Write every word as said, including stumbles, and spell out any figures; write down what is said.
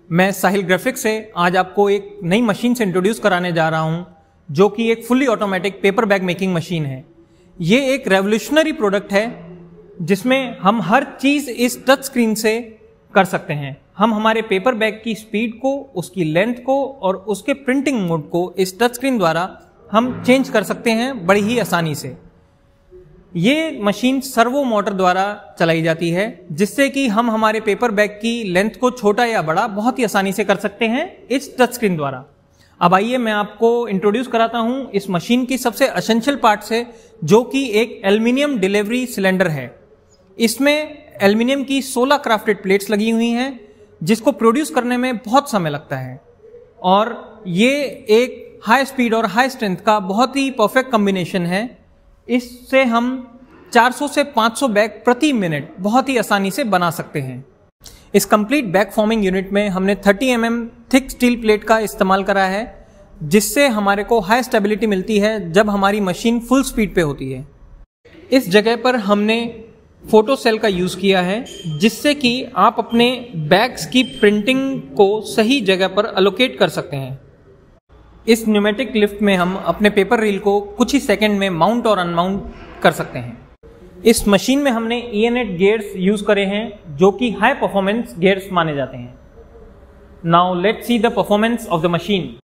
मैं साहिल ग्राफिक्स से आज आपको एक नई मशीन से इंट्रोड्यूस कराने जा रहा हूं जो कि एक fully automatic paper bag making machine है। ये एक रेवोल्यूशनरी प्रोडक्ट है जिसमें हम हर चीज़ इस टच स्क्रीन से कर सकते हैं। हम हमारे पेपर बैग की स्पीड को, उसकी लेंथ को और उसके प्रिंटिंग मोड को इस टच स्क्रीन द्वारा हम चेंज कर सकते हैं बड़ी ही आसानी से। ये मशीन सर्वो मोटर द्वारा चलाई जाती है जिससे कि हम हमारे पेपर बैग की लेंथ को छोटा या बड़ा बहुत ही आसानी से कर सकते हैं इस टच स्क्रीन द्वारा। अब आइए मैं आपको इंट्रोड्यूस कराता हूं इस मशीन की सबसे एसेंशियल पार्ट से, जो कि एक एल्युमिनियम डिलीवरी सिलेंडर है। इसमें एल्युमिनियम की सोलह क्राफ्टेड प्लेट्स लगी हुई हैं जिसको प्रोड्यूस करने में बहुत समय लगता है, और ये एक हाई स्पीड और हाई स्ट्रेंथ का बहुत ही परफेक्ट कॉम्बिनेशन है। इससे हम चार सौ से पाँच सौ बैग प्रति मिनट बहुत ही आसानी से बना सकते हैं। इस कंप्लीट बैग फॉर्मिंग यूनिट में हमने तीस M M thick steel plate का इस्तेमाल करा है, जिससे हमारे को हाई स्टेबिलिटी मिलती है जब हमारी मशीन फुल स्पीड पे होती है। इस जगह पर हमने फोटो सेल का यूज़ किया है जिससे कि आप अपने बैग्स की प्रिंटिंग को सही जगह पर अलोकेट कर सकते हैं। इस न्यूमेटिक लिफ्ट में हम अपने पेपर रील को कुछ ही सेकंड में माउंट और अनमाउंट कर सकते हैं। इस मशीन में हमने E N eight gears use करे हैं जो कि हाई परफॉर्मेंस गियर्स माने जाते हैं। Now let's see the performance of the machine.